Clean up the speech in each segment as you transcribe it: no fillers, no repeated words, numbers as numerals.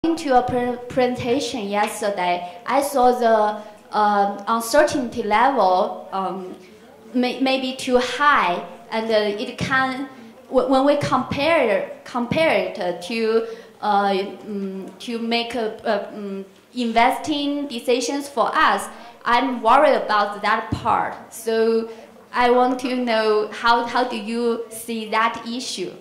To a presentation yesterday, I saw the uncertainty level may be too high, and it can, when we compare it to make investing decisions for us, I'm worried about that part. So I want to know how do you see that issue?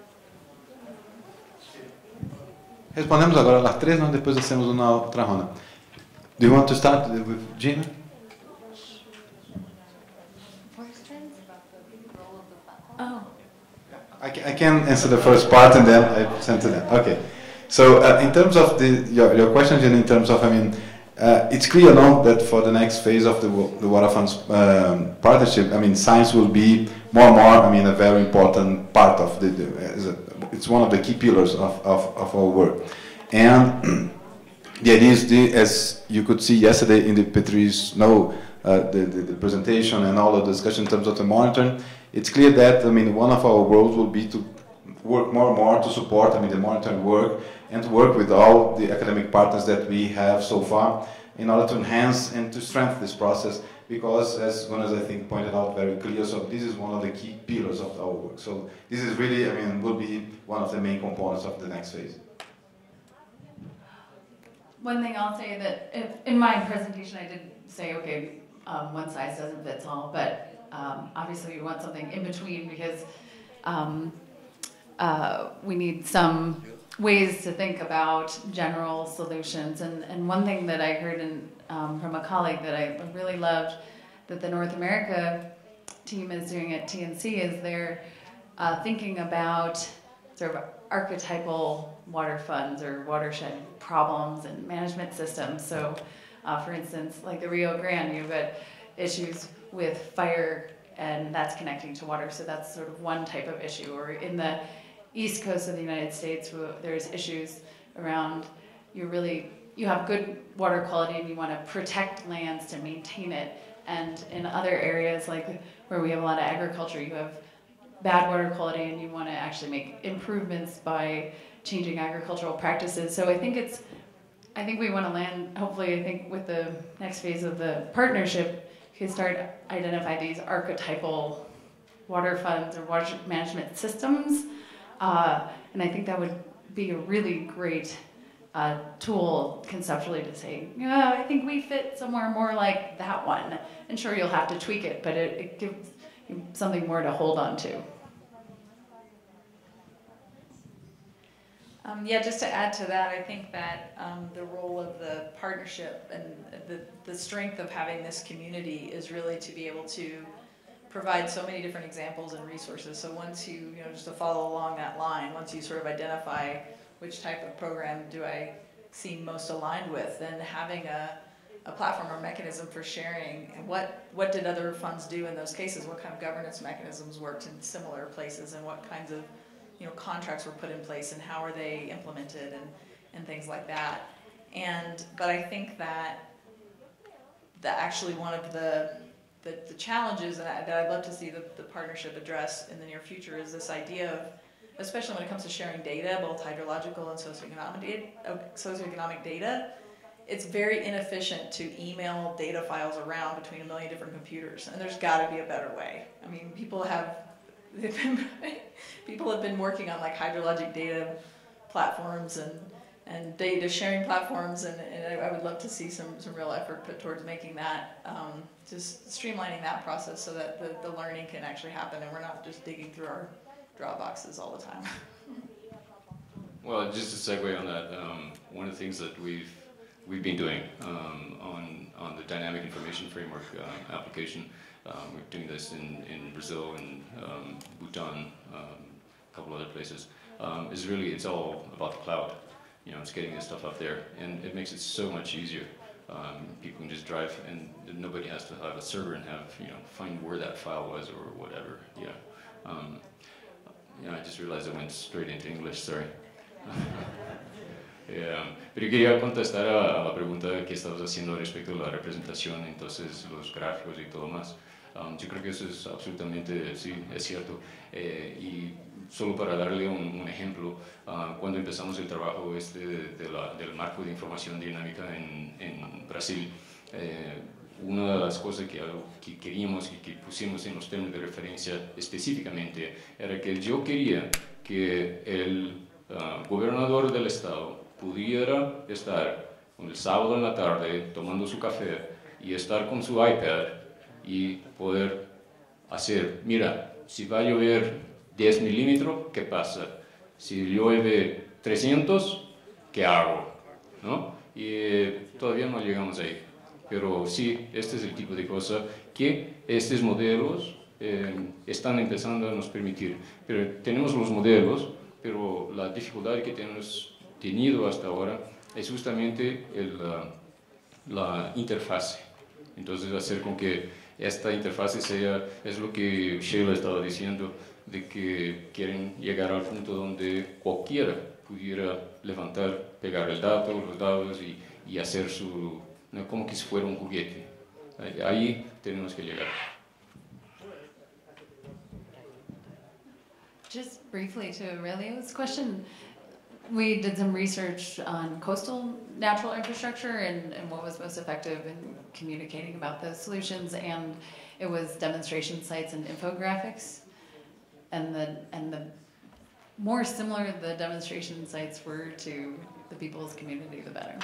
Respondemos agora las três, nós depois hacemos uma outra ronda. Do you want to start with Gina? Oh. I can answer the first part and then I send to them. Okay. So in terms of your question, Gina, in terms of, it's clear now that for the next phase of the Water Funds partnership, science will be more and more, a very important part of it's one of the key pillars of our work. And the idea is, as you could see yesterday in the Patrice the presentation and all of the discussion in terms of the monitoring, it's clear that, one of our goals will be to work more and more to support, the monitoring work and to work with all the academic partners that we have so far in order to enhance and to strengthen this process, because as Gunas, I think, pointed out very clear, so this is one of the key pillars of our work. So this is really, will be one of the main components of the next phase. One thing I'll say that in my presentation I did say, okay, one size doesn't fit all, but obviously we want something in between, because we need some ways to think about general solutions. And one thing that I heard from a colleague that I really loved that the North America team is doing at TNC is they're thinking about sort of archetypal water funds or watershed problems and management systems. So for instance, like the Rio Grande, you've got issues with fire and that's connecting to water. So that's sort of one type of issue. Or in the East Coast of the United States, there's issues around you have good water quality and you want to protect lands to maintain it. And in other areas, like where we have a lot of agriculture, you have bad water quality and you want to actually make improvements by changing agricultural practices. So I think we want to land, hopefully, I think with the next phase of the partnership, we can start identify these archetypal water funds or water management systems. And I think that would be a really great tool conceptually to say, yeah, I think we fit somewhere more like that one. And sure, you'll have to tweak it, but it gives you something more to hold on to. Yeah, just to add to that, I think that the role of the partnership and the strength of having this community is really to be able to provide so many different examples and resources. So once you, just to follow along that line, once you sort of identify which type of program do I seem most aligned with, then having a platform or mechanism for sharing and what did other funds do in those cases, what kind of governance mechanisms worked in similar places, and what kinds of contracts were put in place and how are they implemented and things like that. But I think that actually one of the challenges that I'd love to see the partnership address in the near future is this idea of, especially when it comes to sharing data, both hydrological and socioeconomic data, it's very inefficient to email data files around between a million different computers, and there's got to be a better way. People have been working on like hydrologic data platforms and data sharing platforms, and I would love to see some real effort put towards making that, just streamlining that process so that the learning can actually happen and we're not just digging through our Dropboxes all the time. Well, just to segue on that, one of the things that we've been doing on the dynamic information framework application, we're doing this in Brazil and Bhutan, a couple other places, it's all about the cloud. It's getting this stuff up there, and it makes it so much easier. People can just drive, and nobody has to have a server and find where that file was or whatever. I just realized I went straight into English, sorry. Pero yo quería contestar a la pregunta que estabas haciendo respecto a la representación, entonces los gráficos y todo más. Yo creo que eso es absolutamente, sí, es cierto. Y solo para darle un ejemplo, cuando empezamos el trabajo del marco de información dinámica en Brasil, una de las cosas que queríamos y que pusimos en los términos de referencia específicamente era que yo quería que el gobernador del estado pudiera estar el sábado en la tarde tomando su café y estar con su iPad y poder hacer, mira, si va a llover 10 milímetros, ¿qué pasa? Si llueve 300, ¿qué hago? ¿No? Y todavía no llegamos ahí. Pero sí, este es el tipo de cosa que estos modelos están empezando a nos permitir. Pero tenemos los modelos, pero la dificultad que hemos tenido hasta ahora es justamente la interfase. Entonces, hacer con que esta interfase es lo que Sheila estaba diciendo, de que quieren llegar al punto donde cualquiera pudiera levantar, pegar el dato, los datos y hacer ¿no? Como que si fuera un juguete. Ahí tenemos que llegar. Just briefly to Aurelio's question, we did some research on coastal natural infrastructure and what was most effective in communicating about those solutions, and it was demonstration sites and infographics. And the more similar the demonstration sites were to the people's community, the better.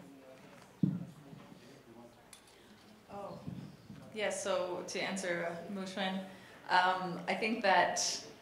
Oh, yeah, so to answer Mushman, I think that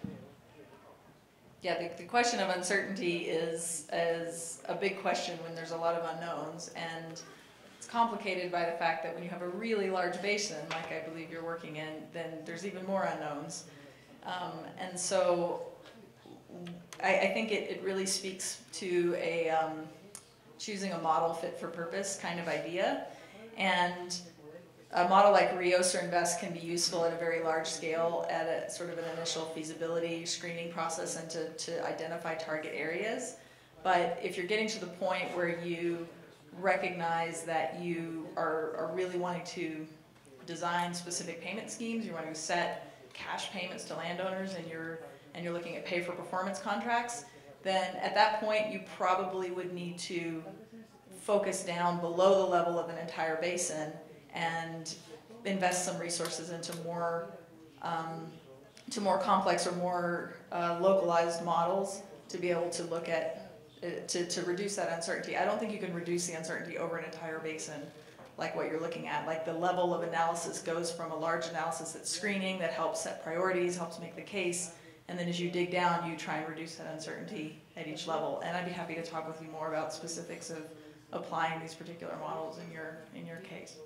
the question of uncertainty is a big question when there's a lot of unknowns, and it's complicated by the fact that when you have a really large basin, like I believe you're working in, then there's even more unknowns. And so I think it really speaks to choosing a model fit for purpose kind of idea. And a model like Rios or Invest can be useful at a very large scale at a sort of an initial feasibility screening process and to identify target areas. But if you're getting to the point where you recognize that you are really wanting to design specific payment schemes, you're wanting to set cash payments to landowners, and you're looking at pay for performance contracts, then at that point you probably would need to focus down below the level of an entire basin and invest some resources into more complex or more localized models to be able to look at to reduce that uncertainty. I don't think you can reduce the uncertainty over an entire basin like what you're looking at. Like the level of analysis goes from a large analysis that's screening, that helps set priorities, helps make the case, and then as you dig down, you try and reduce that uncertainty at each level. And I'd be happy to talk with you more about specifics of applying these particular models in your case.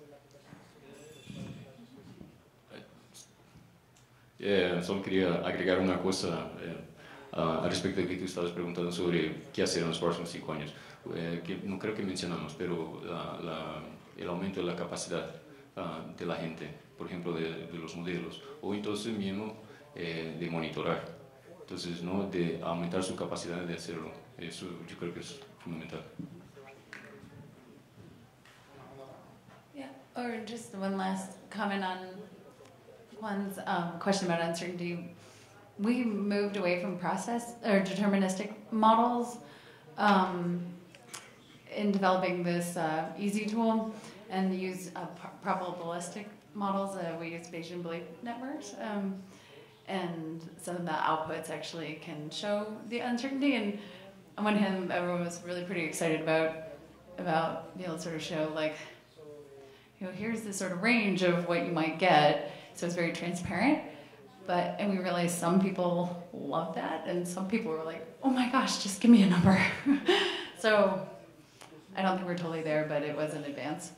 Solo quería agregar una cosa al respecto de que tú estabas preguntando sobre qué hacer en los próximos 5 años. Que no creo que mencionamos, pero el aumento de la capacidad de la gente, por ejemplo, de los modelos, o entonces mismo de monitorar. Entonces, ¿no? De aumentar su capacidad de hacerlo. Eso yo creo que es fundamental. Yeah, or just one last comment on Juan's question about uncertainty. We moved away from process or deterministic models in developing this easy tool, and use probabilistic models. We use Bayesian belief networks, and some of the outputs actually can show the uncertainty. And on one hand, everyone was really pretty excited about being able to sort of show, like, you know, here's the sort of range of what you might get. So it's very transparent. And we realized some people love that, and some people were like, oh my gosh, just give me a number. So I don't think we're totally there, but it was an advance.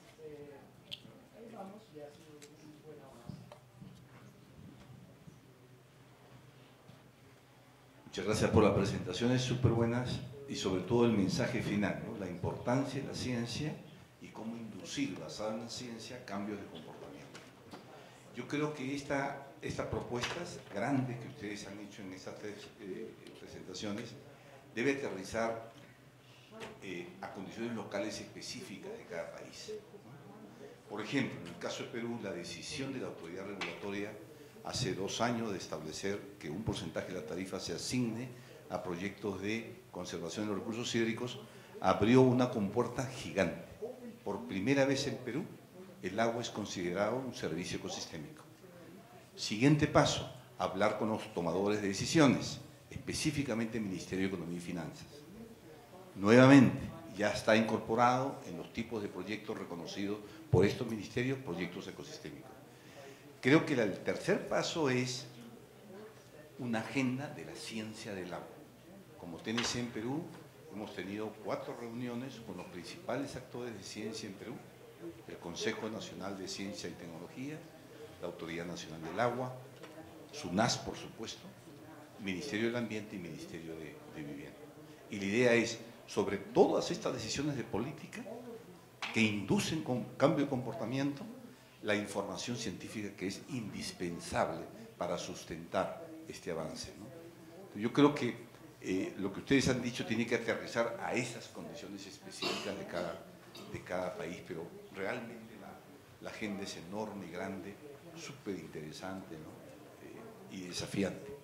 Muchas gracias por las presentaciones súper buenas y sobre todo el mensaje final, ¿no? La importancia de la ciencia y cómo inducir, basada en la ciencia, cambios de comportamiento. Yo creo que estas propuestas grandes que ustedes han hecho en estas 3 presentaciones debe aterrizar a condiciones locales específicas de cada país, ¿no? Por ejemplo, en el caso de Perú, la decisión de la autoridad regulatoria hace 2 años de establecer que un porcentaje de la tarifa se asigne a proyectos de conservación de los recursos hídricos abrió una compuerta gigante. Por primera vez en Perú, el agua es considerado un servicio ecosistémico. Siguiente paso, hablar con los tomadores de decisiones, específicamente el Ministerio de Economía y Finanzas. Nuevamente, ya está incorporado en los tipos de proyectos reconocidos por estos ministerios, proyectos ecosistémicos. Creo que el tercer paso es una agenda de la ciencia del agua. Como TNC en Perú, hemos tenido 4 reuniones con los principales actores de ciencia en Perú, el Consejo Nacional de Ciencia y Tecnología, la Autoridad Nacional del Agua, SUNAS, por supuesto, Ministerio del Ambiente y Ministerio de Vivienda. Y la idea es, sobre todas estas decisiones de política que inducen con cambio de comportamiento, la información científica que es indispensable para sustentar este avance, ¿no? Yo creo que lo que ustedes han dicho tiene que aterrizar a esas condiciones específicas de cada país, pero realmente la agenda es enorme y grande, súper interesante, ¿no? Y desafiante.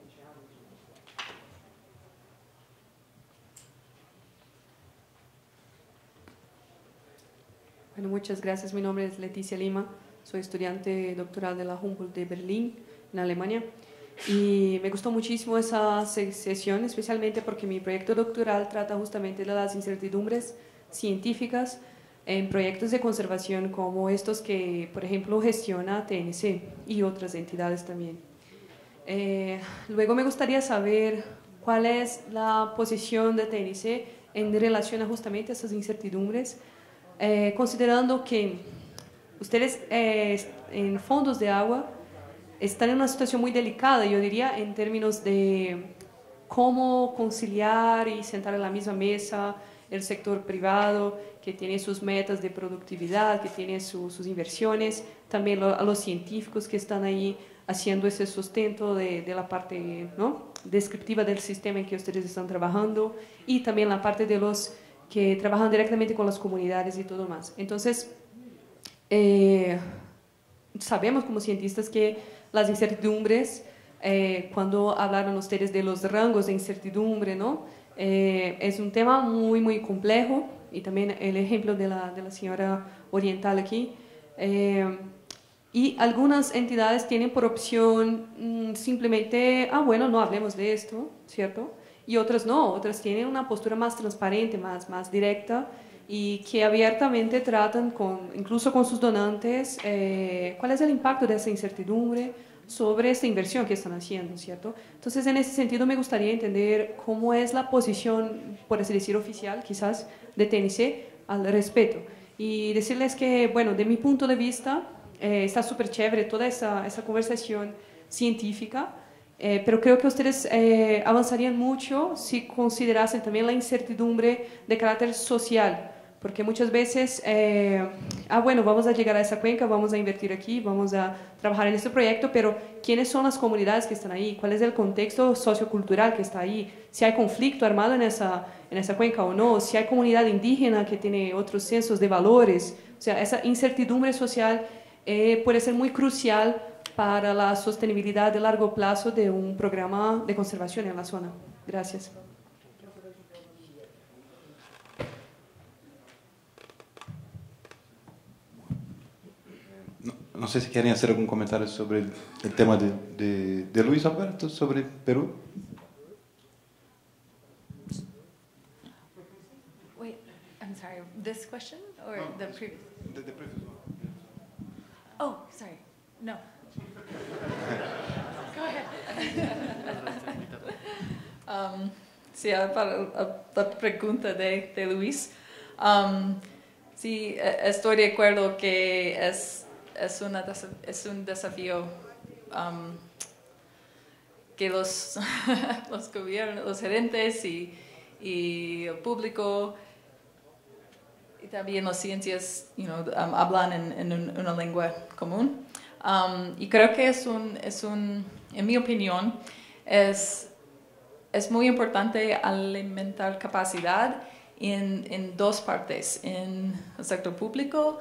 Bueno, muchas gracias. Mi nombre es Leticia Lima, soy estudiante doctoral de la Humboldt de Berlín, en Alemania. Y me gustó muchísimo esa sesión, especialmente porque mi proyecto doctoral trata justamente de las incertidumbres científicas en proyectos de conservación como estos que, por ejemplo, gestiona TNC y otras entidades también. Luego me gustaría saber cuál es la posición de TNC en relación a justamente esas incertidumbres, considerando que ustedes en fondos de agua están en una situación muy delicada, yo diría, en términos de cómo conciliar y sentar en la misma mesa el sector privado, que tiene sus metas de productividad, que tiene sus inversiones, también a los científicos que están ahí haciendo ese sustento de la parte, ¿no?, descriptiva del sistema en que ustedes están trabajando, y también la parte de los que trabajan directamente con las comunidades y todo más. Entonces, sabemos como cientistas que las incertidumbres, cuando hablaron ustedes de los rangos de incertidumbre, ¿no?, es un tema muy, muy complejo, y también el ejemplo de la señora oriental aquí. Y algunas entidades tienen por opción simplemente, bueno, no hablemos de esto, ¿cierto? Y otras no, otras tienen una postura más transparente, más directa, y que abiertamente tratan, incluso con sus donantes, cuál es el impacto de esa incertidumbre sobre esta inversión que están haciendo, ¿cierto? Entonces, en ese sentido, me gustaría entender cómo es la posición, por así decir, oficial, quizás, de TNC al respecto. Y decirles que, bueno, de mi punto de vista, está súper chévere toda esa conversación científica, pero creo que ustedes avanzarían mucho si considerasen también la incertidumbre de carácter social, porque muchas veces, bueno, vamos a llegar a esa cuenca, vamos a invertir aquí, vamos a trabajar en este proyecto, pero ¿quiénes son las comunidades que están ahí? ¿Cuál es el contexto sociocultural que está ahí? Si hay conflicto armado en esa cuenca o no, si hay comunidad indígena que tiene otros censos de valores. O sea, esa incertidumbre social puede ser muy crucial para la sostenibilidad de largo plazo de un programa de conservación en la zona. Gracias. No sé si quieren hacer algún comentario sobre el tema de Luis Alberto, sobre Perú. Wait, I'm sorry, this question or the previous? The previous one. Oh, sorry, no. Go ahead. Sí, para la pregunta de Luis, sí, estoy de acuerdo que es un desafío que los gobiernos, los gerentes y el público y también las ciencias, hablan en una lengua común. Y creo que en mi opinión, es muy importante alimentar capacidad en dos partes, en el sector público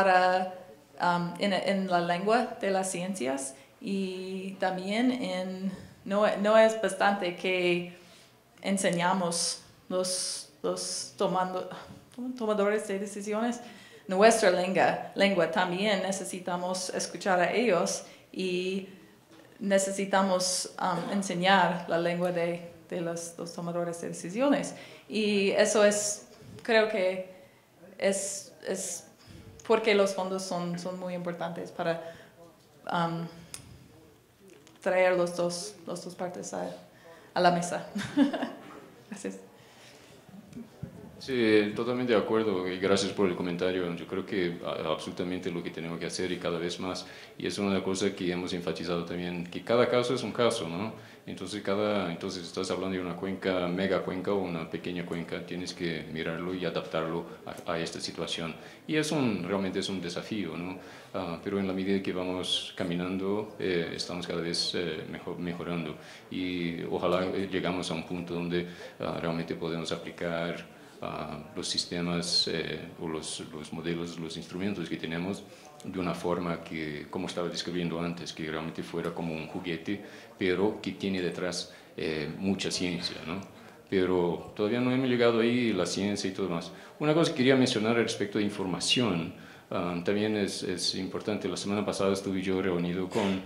en la lengua de las ciencias y también no es bastante que enseñamos los tomadores de decisiones nuestra lengua, también necesitamos escuchar a ellos y necesitamos enseñar la lengua de los tomadores de decisiones. Y eso creo que es porque los fondos son muy importantes para traer las dos partes a la mesa. Gracias. Sí, totalmente de acuerdo y gracias por el comentario. Yo creo que absolutamente lo que tenemos que hacer y cada vez más, y es una cosa que hemos enfatizado también, que cada caso es un caso, ¿no? Entonces estás hablando de una cuenca, mega cuenca o una pequeña cuenca, tienes que mirarlo y adaptarlo a esta situación. Y realmente es un desafío, ¿no? Pero en la medida que vamos caminando, estamos cada vez mejorando y ojalá llegamos a un punto donde realmente podemos aplicar los sistemas o los modelos, los instrumentos que tenemos de una forma que, como estaba describiendo antes, que realmente fuera como un juguete, pero que tiene detrás mucha ciencia, ¿no? Pero todavía no hemos llegado ahí, la ciencia y todo más. Una cosa que quería mencionar respecto de información, también es importante. La semana pasada estuve yo reunido con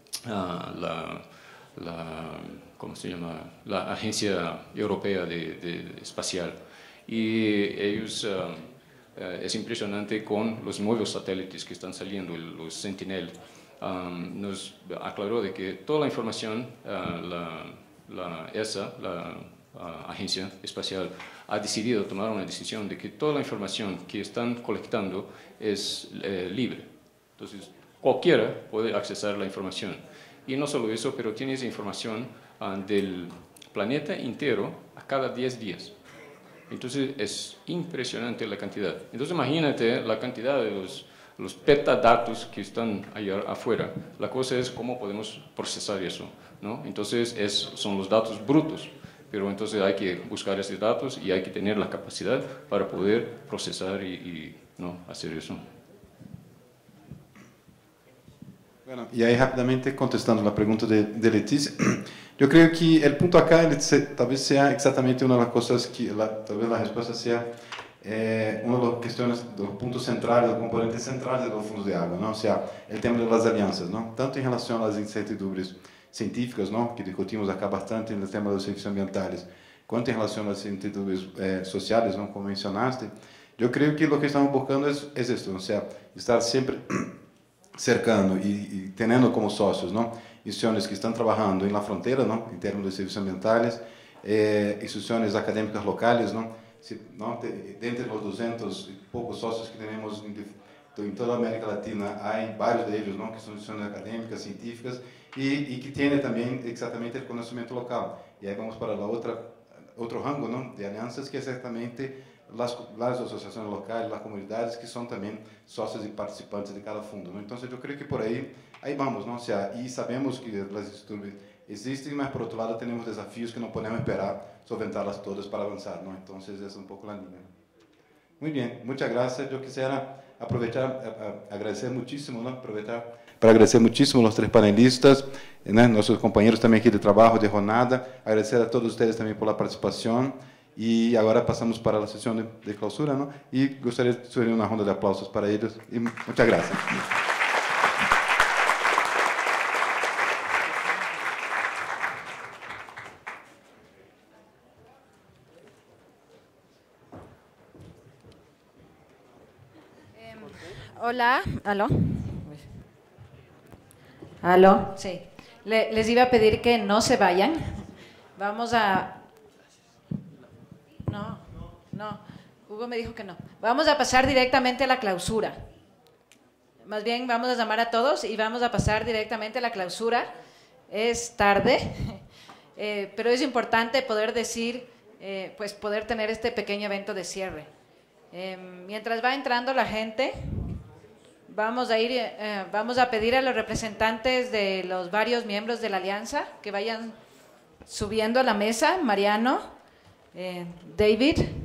¿cómo se llama? La Agencia Europea Espacial. Y ellos, es impresionante con los nuevos satélites que están saliendo, los Sentinel. Nos aclaró de que toda la información, la ESA, la Agencia Espacial, ha decidido tomar una decisión de que toda la información que están colectando es libre. Entonces, cualquiera puede accesar la información. Y no solo eso, pero tiene esa información del planeta entero a cada 10 días. Entonces es impresionante la cantidad. Entonces imagínate la cantidad de los petadatos que están allá afuera. La cosa es cómo podemos procesar eso, ¿no? Entonces son los datos brutos, pero entonces hay que buscar esos datos y hay que tener la capacidad para poder procesar y ¿no? hacer eso. Bueno, y ahí rápidamente contestando la pregunta de Leticia, yo creo que el punto acá tal vez sea exactamente una de las cosas que tal vez la respuesta sea una de las cuestiones, de los puntos centrales, los componentes centrales de los fondos de agua, ¿no? O sea, el tema de las alianzas, ¿no? Tanto en relación a las incertidumbres científicas, ¿no? Que discutimos acá bastante en el tema de los servicios ambientales, cuanto en relación a las incertidumbres sociales, ¿no? Como mencionaste, yo creo que lo que estamos buscando es esto, o sea, estar siempre cercano y teniendo como socios, ¿no? Instituciones que están trabajando en la frontera, ¿no? En términos de servicios ambientales, instituciones académicas locales, ¿no? De entre los 200 y pocos socios que tenemos en toda América Latina, hay varios de ellos, ¿no? Que son instituciones académicas, científicas y que tienen también exactamente el conocimiento local. Y ahí vamos para otro rango, ¿no? De alianzas, que es exactamente las asociaciones locales, las comunidades que son también socios y participantes de cada fondo, ¿no? Entonces yo creo que por ahí vamos, ¿no? O sea, y sabemos que las instituciones existen, mas por otro lado tenemos desafíos que no podemos esperar solventarlas todas para avanzar, ¿no? Entonces es un poco la línea. Muy bien, muchas gracias. Yo quisiera aprovechar, agradecer muchísimo, ¿no? Aprovechar para agradecer muchísimo a los tres panelistas, ¿no? Nuestros compañeros también aquí de trabajo, de jornada, agradecer a todos ustedes también por la participación. Y ahora pasamos para la sesión de clausura, ¿no? Y gustaría de subir una ronda de aplausos para ellos. Y muchas gracias. Hola, ¿aló? ¿Aló? Sí. Les iba a pedir que no se vayan. Vamos a... No, Hugo me dijo que no. Vamos a pasar directamente a la clausura. Más bien vamos a llamar a todos y vamos a pasar directamente a la clausura. Es tarde, pero es importante poder decir, pues poder tener este pequeño evento de cierre. Mientras va entrando la gente, vamos a pedir a los representantes de los varios miembros de la alianza que vayan subiendo a la mesa. Mariano, David.